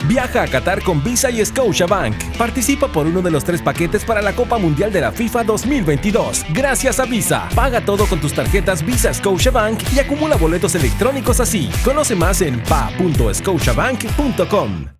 Viaja a Qatar con Visa y Scotiabank. Participa por uno de los 3 paquetes para la Copa Mundial de la FIFA 2022. Gracias a Visa. Paga todo con tus tarjetas Visa Scotiabank y acumula boletos electrónicos así. Conoce más en pa.scotiabank.com.